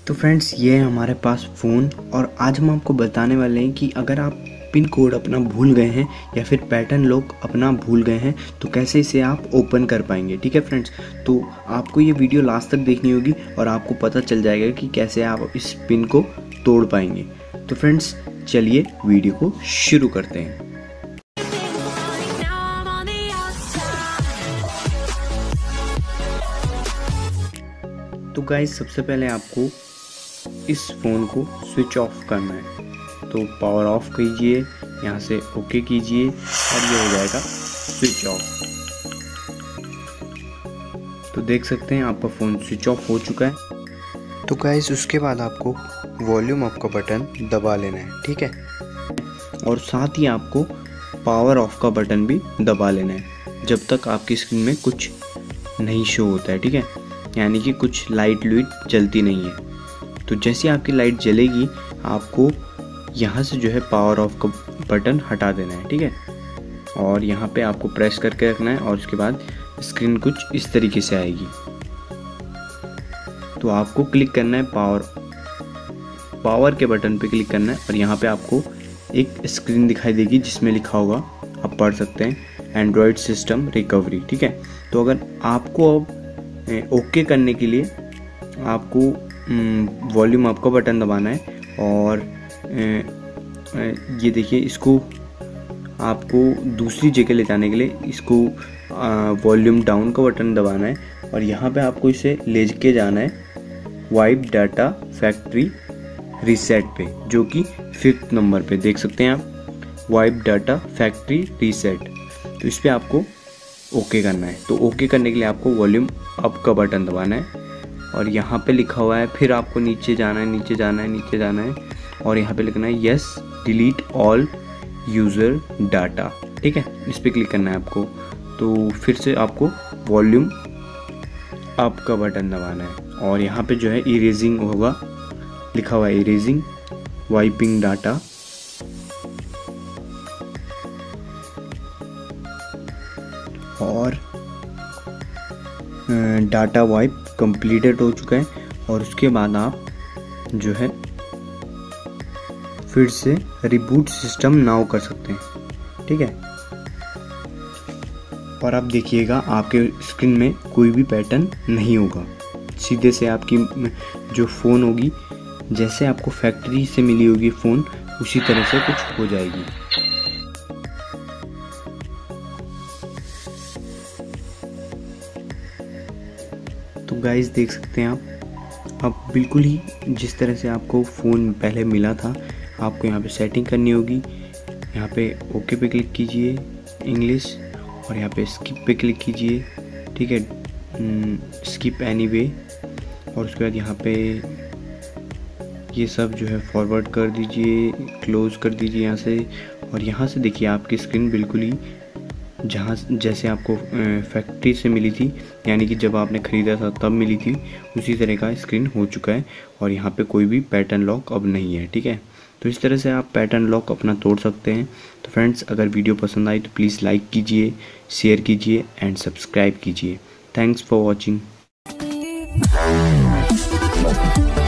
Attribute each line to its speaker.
Speaker 1: तो फ्रेंड्स, ये है हमारे पास फ़ोन और आज हम आपको बताने वाले हैं कि अगर आप पिन कोड अपना भूल गए हैं या फिर पैटर्न लॉक अपना भूल गए हैं तो कैसे इसे आप ओपन कर पाएंगे। ठीक है फ्रेंड्स, तो आपको ये वीडियो लास्ट तक देखनी होगी और आपको पता चल जाएगा कि कैसे आप इस पिन को तोड़ पाएंगे। तो फ्रेंड्स, चलिए वीडियो को शुरू करते हैं। तो गाइस, सबसे पहले आपको इस फ़ोन को स्विच ऑफ करना है। तो पावर ऑफ कीजिए, यहाँ से ओके कीजिए और ये हो जाएगा स्विच ऑफ। तो देख सकते हैं आपका फ़ोन स्विच ऑफ हो चुका है। तो गाइस, उसके बाद आपको वॉल्यूम अप का बटन दबा लेना है। ठीक है, और साथ ही आपको पावर ऑफ का बटन भी दबा लेना है जब तक आपकी स्क्रीन में कुछ नहीं शो होता है। ठीक है, यानी कि कुछ लाइट लुइट जलती नहीं है। तो जैसे आपकी लाइट जलेगी आपको यहाँ से जो है पावर ऑफ का बटन हटा देना है। ठीक है, और यहाँ पे आपको प्रेस करके रखना है और उसके बाद स्क्रीन कुछ इस तरीके से आएगी। तो आपको क्लिक करना है पावर के बटन पे क्लिक करना है और यहाँ पे आपको एक स्क्रीन दिखाई देगी जिसमें लिखा होगा, आप पढ़ सकते हैं, एंड्रॉयड सिस्टम रिकवरी। ठीक है, तो अगर आपको अब ओके करने के लिए आपको वॉल्यूम अप का बटन दबाना है और ये देखिए, इसको आपको दूसरी जगह ले जाने के लिए इसको वॉल्यूम डाउन का बटन दबाना है और यहाँ पे आपको इसे ले के जाना है वाइप डाटा फैक्ट्री रीसेट पे, जो कि 5th नंबर पे देख सकते हैं आप, वाइप डाटा फैक्ट्री रीसेट। तो इस पर आपको ओके करना है। तो ओके करने के लिए आपको वॉल्यूम अप का बटन दबाना है और यहाँ पे लिखा हुआ है, फिर आपको नीचे जाना है, नीचे जाना है, नीचे जाना है और यहाँ पे लिखना है yes delete all user data. ठीक है, इस पर क्लिक करना है आपको। तो फिर से आपको वॉल्यूम अप का बटन दबाना है और यहाँ पे जो है इरेजिंग होगा, लिखा हुआ है इरेजिंग वाइपिंग डाटा। और डाटा वाइप कंप्लीटेड हो चुका है और उसके बाद आप जो है फिर से रिबूट सिस्टम नाउ कर सकते हैं। ठीक है, और आप देखिएगा आपके स्क्रीन में कोई भी पैटर्न नहीं होगा। सीधे से आपकी जो फ़ोन होगी, जैसे आपको फैक्ट्री से मिली होगी फ़ोन, उसी तरह से कुछ हो जाएगी। तो गाइस, देख सकते हैं आप बिल्कुल ही जिस तरह से आपको फ़ोन पहले मिला था, आपको यहाँ पे सेटिंग करनी होगी। यहाँ पे ओके पे क्लिक कीजिए इंग्लिश और यहाँ पे स्किप पे क्लिक कीजिए। ठीक है, स्किप एनीवे, और उसके बाद यहाँ पे ये सब जो है फॉरवर्ड कर दीजिए, क्लोज कर दीजिए यहाँ से। और यहाँ से देखिए आपकी स्क्रीन बिल्कुल ही जहाँ जैसे आपको फैक्ट्री से मिली थी, यानी कि जब आपने ख़रीदा था तब मिली थी, उसी तरह का स्क्रीन हो चुका है और यहाँ पे कोई भी पैटर्न लॉक अब नहीं है। ठीक है, तो इस तरह से आप पैटर्न लॉक अपना तोड़ सकते हैं। तो फ्रेंड्स, अगर वीडियो पसंद आई तो प्लीज़ लाइक कीजिए, शेयर कीजिए एंड सब्सक्राइब कीजिए। Thanks for watching.